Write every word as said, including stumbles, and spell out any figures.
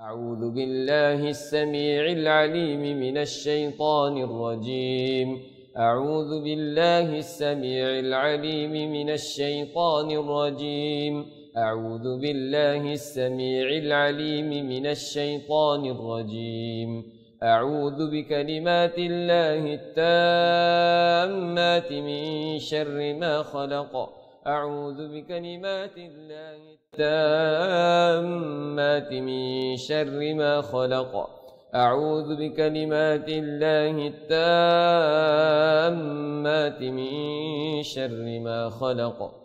أعوذ بالله السميع العليم من الشيطان الرجيم أعوذ بالله السميع العليم من الشيطان الرجيم أعوذ بالله السميع العليم من الشيطان الرجيم أعوذ بكلمات الله التامات من شر ما خلق أعوذ بكلمات الله التامات من شر ما خلق أعوذ بكلمات الله التامات من شر ما خلق